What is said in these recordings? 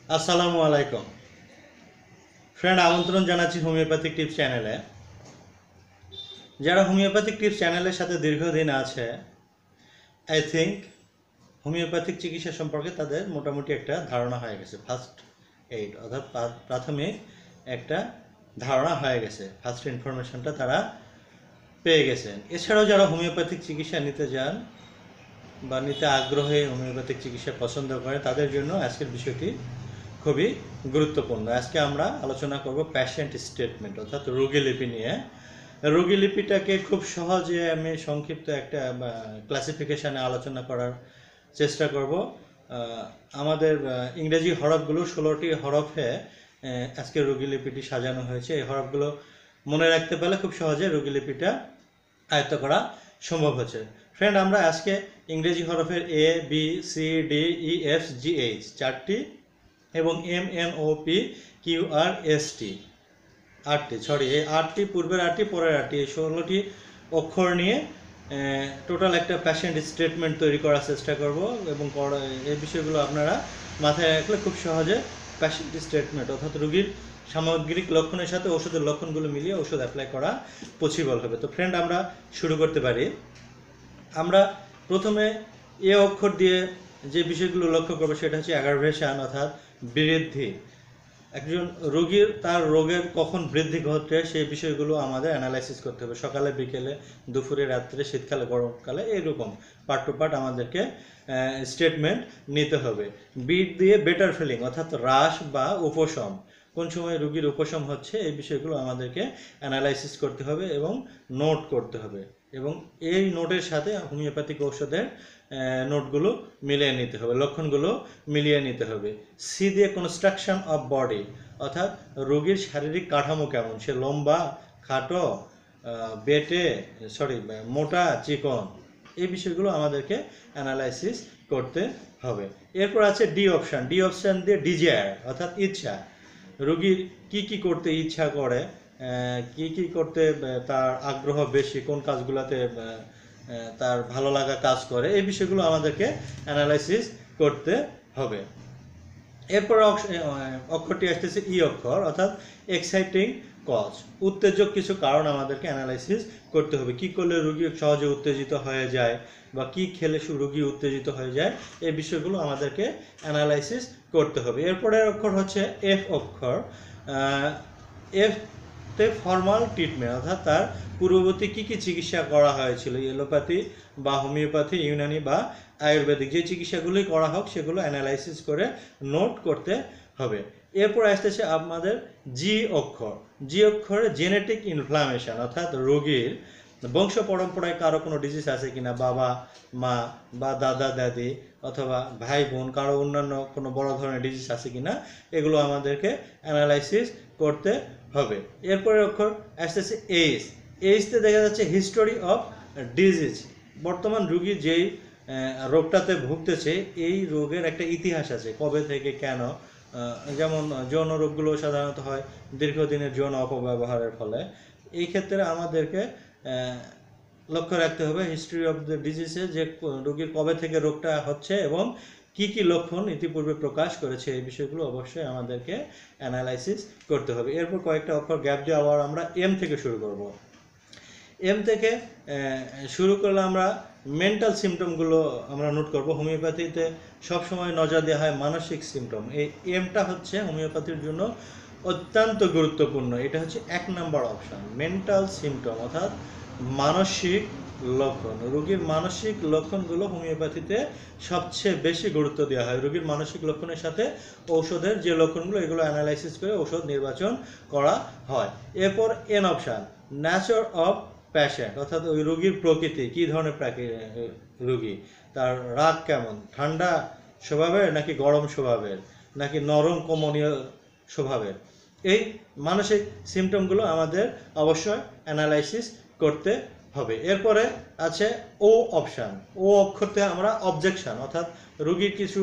আসসালামু আলাইকুম ফ্রেন্ড, আমন্ত্রণ জানাচ্ছি হোমিওপ্যাথিক টিপস চ্যানেলে। যারা হোমিওপ্যাথিক টিপস চ্যানেলের সাথে দীর্ঘদিন আছে, আই থিঙ্ক হোমিওপ্যাথিক চিকিৎসা সম্পর্কে তাদের মোটামুটি একটা ধারণা হয়ে গেছে। ফার্স্ট এইড অর্থাৎ প্রাথমিক একটা ধারণা হয়ে গেছে, ফার্স্ট ইনফরমেশনটা তারা পেয়ে গেছেন। এছাড়াও যারা হোমিওপ্যাথিক চিকিৎসা নিতে যান বা নিতে আগ্রহী, হোমিওপ্যাথিক চিকিৎসা পছন্দ করে, তাদের জন্য আজকের বিষয়টি খুবই গুরুত্বপূর্ণ। আজকে আমরা আলোচনা করব প্যাশেন্ট স্টেটমেন্ট অর্থাৎ রোগীলিপি নিয়ে। রোগীলিপিটাকে খুব সহজে আমি সংক্ষিপ্ত একটা ক্লাসিফিকেশানে আলোচনা করার চেষ্টা করব। আমাদের ইংরেজি হরফগুলো 16টি হরফে আজকে রোগীলিপিটি সাজানো হয়েছে। এই হরফগুলো মনে রাখতে পারলে খুব সহজে রোগীলিপিটা আয়ত্ত করা সম্ভব হচ্ছে। ফ্রেন্ড, আমরা আজকে ইংরেজি হরফের A B C D E F G H 4টি এবং M N O P Q R S T 8টি, এই 8টি, পূর্বের 8টি, পরের 8টি, এই 16টি অক্ষর নিয়ে টোটাল একটা প্যাশেন্ট স্টেটমেন্ট তৈরি করার চেষ্টা করব এবং এই বিষয়গুলো আপনারা মাথায় রাখলে খুব সহজে প্যাশেন্ট স্টেটমেন্ট অর্থাৎ রোগীর সামগ্রিক লক্ষণের সাথে ওষুধের লক্ষণগুলো মিলিয়ে ওষুধ অ্যাপ্লাই করা পসিবল হবে। তো ফ্রেন্ড, আমরা শুরু করতে পারি। আমরা প্রথমে এ অক্ষর দিয়ে যে বিষয়গুলো লক্ষ্য করবো সেটা হচ্ছে অ্যাগ্রাভেশন অর্থাৎ বৃদ্ধি। একজন রোগীর তার রোগের কখন বৃদ্ধি ঘটে সেই বিষয়গুলো আমাদের অ্যানালাইসিস করতে হবে। সকালে, বিকেলে, দুপুরে, রাত্রে, শীতকালে, গরমকালে, এরকম পার্ট টু পার্ট আমাদেরকে স্টেটমেন্ট নিতে হবে। বি দিয়ে বেটার ফিলিং অর্থাৎ হ্রাস বা উপশম, কোন সময় রোগীর উপশম হচ্ছে এই বিষয়গুলো আমাদেরকে অ্যানালাইসিস করতে হবে এবং নোট করতে হবে এবং এই নোটের সাথে হোমিওপ্যাথিক ঔষধের নোটগুলো মিলিয়ে নিতে হবে, লক্ষণগুলো মিলিয়ে নিতে হবে। সি দিয়ে কনস্ট্রাকশন অফ বডি অর্থাৎ রোগীর শারীরিক কাঠামো কেমন, সে লম্বা, খাটো, মোটা, চিকন, এই বিষয়গুলো আমাদেরকে অ্যানালাইসিস করতে হবে। এরপর আছে ডি অপশান। ডি অপশান দিয়ে ডিজায়ার অর্থাৎ ইচ্ছা, রোগীর কি করতে ইচ্ছা করে, কি করতে তার আগ্রহ বেশি, কোন কাজগুলোতে তার ভালো লাগা কাজ করে, এই বিষয়গুলো আমাদেরকে অ্যানালাইসিস করতে হবে। এরপর অক্ষরটি আসতেছে ই অক্ষর অর্থাৎ এক্সাইটিং কজ, উত্তেজক কিছু কারণ আমাদেরকে অ্যানালাইসিস করতে হবে। কি করলে রোগী সহজে উত্তেজিত হয়ে যায় বা কি খেলে রোগী উত্তেজিত হয়ে যায়, এই বিষয়গুলো আমাদেরকে অ্যানালাইসিস করতে হবে। এরপরের অক্ষর হচ্ছে এফ অক্ষর। এফতে ফর্মাল ট্রিটমেন্ট অর্থাৎ তার পূর্ববর্তী কি চিকিৎসা করা হয়েছিল, এলোপ্যাথি বা হোমিওপ্যাথি, ইউনানি বা আয়ুর্বেদিক, যে চিকিৎসাগুলোই করা হোক সেগুলো অ্যানালাইসিস করে নোট করতে হবে। এরপর আসতেছে আমাদের জি অক্ষর। জি অক্ষরে জেনেটিক ইনফ্লামেশন অর্থাৎ রোগীর বংশ পরম্পরায় কারো কোনো ডিজিজ আছে কিনা, বাবা মা বা দাদা দাদি অথবা ভাই বোন কারো অন্যান্য কোনো বড় ধরনের ডিজিজ আছে কিনা, এগুলো আমাদেরকে অ্যানালাইসিস করতে হবে। এরপরে অক্ষর আসতেছে এইচ। এইচতে দেখা যাচ্ছে হিস্টোরি অফ ডিজিজ, বর্তমান রোগী যেই রোগটাতে ভুগতেছে এই রোগের একটা ইতিহাস আছে, কবে থেকে কেন। যেমন যৌন রোগগুলো সাধারণত হয় দীর্ঘদিনের যৌন অপব্যবহারের ফলে। এই ক্ষেত্রে আমাদেরকে লক্ষ্য রাখতে হবে হিস্ট্রি অফ দ্য ডিজিজে, যে রোগীর কবে থেকে রোগটা হচ্ছে এবং কি লক্ষণ ইতিপূর্বে প্রকাশ করেছে, এই বিষয়গুলো অবশ্যই আমাদেরকে অ্যানালাইসিস করতে হবে। এরপর কয়েকটা অক্ষর গ্যাপ দিয়ে আবার আমরা এম থেকে শুরু করব। এম থেকে শুরু করলে আমরা মেন্টাল সিমটমগুলো আমরা নোট করব। হোমিওপ্যাথিতে সবসময় নজর দেওয়া হয় মানসিক সিমটম। এই এমটা হচ্ছে হোমিওপ্যাথির জন্য অত্যন্ত গুরুত্বপূর্ণ। এটা হচ্ছে 1 নম্বর অপশান, মেন্টাল সিমটম অর্থাৎ মানসিক লক্ষণ। রোগীর মানসিক লক্ষণগুলো হোমিওপ্যাথিতে সবচেয়ে বেশি গুরুত্ব দেওয়া হয়। রোগীর মানসিক লক্ষণের সাথে ঔষধের যে লক্ষণগুলো, এগুলো অ্যানালাইসিস করে ঔষধ নির্বাচন করা হয়। এরপর N option, nature of patient অর্থাৎ ওই রোগীর প্রকৃতি, কী ধরনের রোগী, তার রাগ কেমন, ঠান্ডা স্বভাবের নাকি গরম স্বভাবের নাকি নরম কমনীয় স্বভাবের, এই মানসিক সিমটমগুলো আমাদের অবশ্যই অ্যানালাইসিস করতে হবে। এরপরে আছে ও অপশান। ও অক্ষরতে আমরা অবজেকশন অর্থাৎ রোগীর কিছু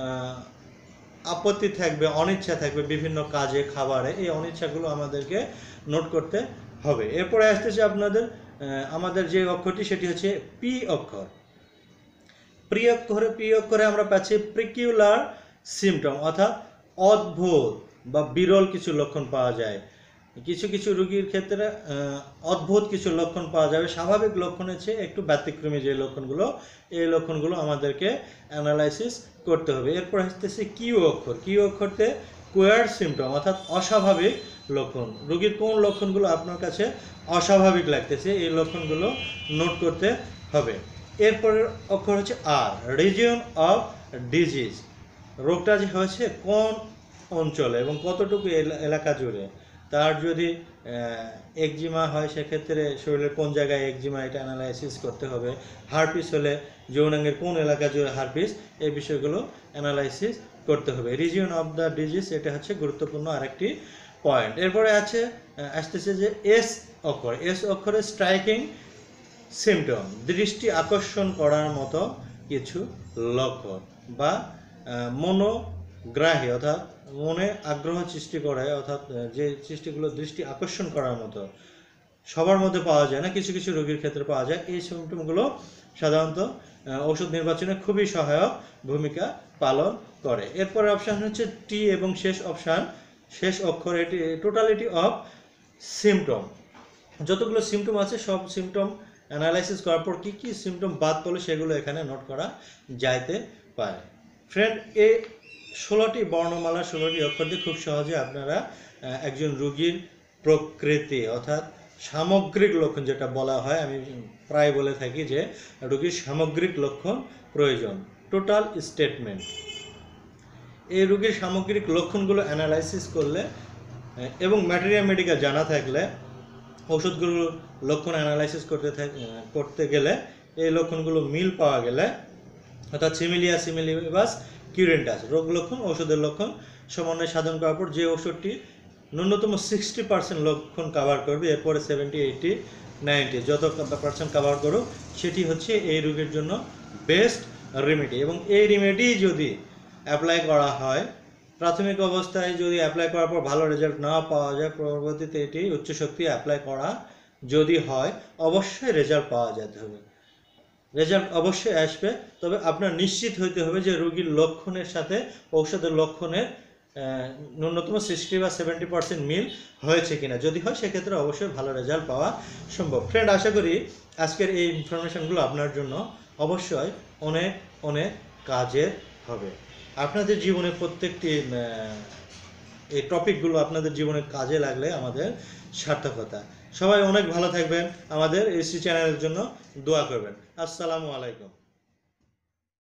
আপত্তি থাকবে, অনিচ্ছা থাকবে বিভিন্ন কাজে, খাবারে, এই অনিচ্ছাগুলো আমাদেরকে নোট করতে হবে। এরপরে আসতেছে আমাদের যে অক্ষরটি সেটি হচ্ছে পি অক্ষর। পি অক্ষরে আমরা পাচ্ছি প্রিকিউলার সিমটম অর্থাৎ অদ্ভুত বা বিরল কিছু লক্ষণ পাওয়া যায়। কিছু কিছু রোগীর ক্ষেত্রে অদ্ভুত কিছু লক্ষণ পাওয়া যাবে, স্বাভাবিক লক্ষণের চেয়ে একটু ব্যতিক্রমী যে লক্ষণগুলো, এই লক্ষণগুলো আমাদেরকে অ্যানালাইসিস করতে হবে। এরপর আসতেছে কিউ অক্ষর। কিউ অক্ষরতে কোয়ার সিমটম অর্থাৎ অস্বাভাবিক লক্ষণ। রোগীর কোন লক্ষণগুলো আপনার কাছে অস্বাভাবিক লাগতেছে এই লক্ষণগুলো নোট করতে হবে। এরপরের অক্ষর হচ্ছে আর, রিজিয়ন অফ ডিজিজ। রোগটা যে হয়েছে কোন অঞ্চলে এবং কতটুকু এলাকা জুড়ে। তার যদি একজিমা হয় সেক্ষেত্রে শরীরের কোন জায়গায় একজিমা এটা অ্যানালাইসিস করতে হবে। হারপিস হলে যৌনাঙ্গের কোন এলাকা জুড়ে হারপিস, এই বিষয়গুলো অ্যানালাইসিস করতে হবে। রিজিয়ন অফ দ্য ডিজিজ এটা হচ্ছে গুরুত্বপূর্ণ আরেকটি পয়েন্ট। এরপরে আসতেছে যে এস অক্ষর। এস অক্ষরে স্ট্রাইকিং সিমটম, দৃষ্টি আকর্ষণ করার মতো কিছু লক্ষণ বা মনোগ্রাহী অর্থাৎ মনে আগ্রহ সৃষ্টি করে, অর্থাৎ যে সৃষ্টিগুলো দৃষ্টি আকর্ষণ করার মতো সবার মধ্যে পাওয়া যায় না, কিছু কিছু রোগীর ক্ষেত্রে পাওয়া যায়। এই সিমটমগুলো সাধারণত ঔষধ নির্বাচনে খুবই সহায়ক ভূমিকা পালন করে। এরপরে অপশান হচ্ছে টি এবং শেষ অপশান, শেষ অক্ষর, এটি টোটালিটি অফ সিমটম। যতগুলো সিমটম আছে সব সিমটম অ্যানালাইসিস করার পর কী কী সিমটম বাদ পড়লে সেগুলো এখানে নোট করা যাইতে পারে। ফ্রেন্ড, এই 16টি বর্ণমালা 16টি অক্ষর দিয়ে খুব সহজে আপনারা একজন রোগীর প্রকৃতি অর্থাৎ সামগ্রিক লক্ষণ যেটা বলা হয়, আমি প্রায় বলে থাকি যে রোগীর সামগ্রিক লক্ষণ প্রয়োজন, টোটাল স্টেটমেন্ট। এই রোগীর সামগ্রিক লক্ষণগুলো অ্যানালাইসিস করলে এবং ম্যাটেরিয়াল মেডিকেল জানা থাকলে ওষুধগুলোর লক্ষণ অ্যানালাইসিস করতে গেলে এই লক্ষণগুলো মিল পাওয়া গেলে অর্থাৎ সিমিলিয়া সিমিলিবাস কিউরেন্টাস, রোগ লক্ষণ ওষুধের লক্ষণ সমন্বয় সাধন করার পর যে ওষুধটি ন্যূনতম 60% লক্ষণ কাভার করবে, এরপরে 70, 80, 90 যত পার্সেন্ট কাভার করুক সেটি হচ্ছে এই রোগের জন্য বেস্ট রেমেডি। এবং এই রেমেডি যদি অ্যাপ্লাই করা হয়, প্রাথমিক অবস্থায় যদি অ্যাপ্লাই করার পর ভালো রেজাল্ট না পাওয়া যায়, পরবর্তীতে এটি উচ্চ শক্তি অ্যাপ্লাই করা যদি হয় অবশ্যই রেজাল্ট পাওয়া যেতে হবে, রেজাল্ট অবশ্যই আসবে। তবে আপনার নিশ্চিত হইতে হবে যে রোগীর লক্ষণের সাথে ঔষধের লক্ষণের ন্যূনতম 60 বা 70% মিল হয়েছে কিনা। যদি হয় সেক্ষেত্রে অবশ্যই ভালো রেজাল্ট পাওয়া সম্ভব। ফ্রেন্ড, আশা করি আজকের এই ইনফরমেশনগুলো আপনার জন্য অবশ্যই অনেক অনেক কাজের হবে। আপনাদের জীবনে প্রত্যেকটি এই টপিকগুলো আপনাদের জীবনে কাজে লাগলে আমাদের সার্থকতা। সবাই অনেক ভালো থাকবেন, আমাদের এসি চ্যানেলের জন্য দোয়া করবেন। আসসালামু আলাইকুম।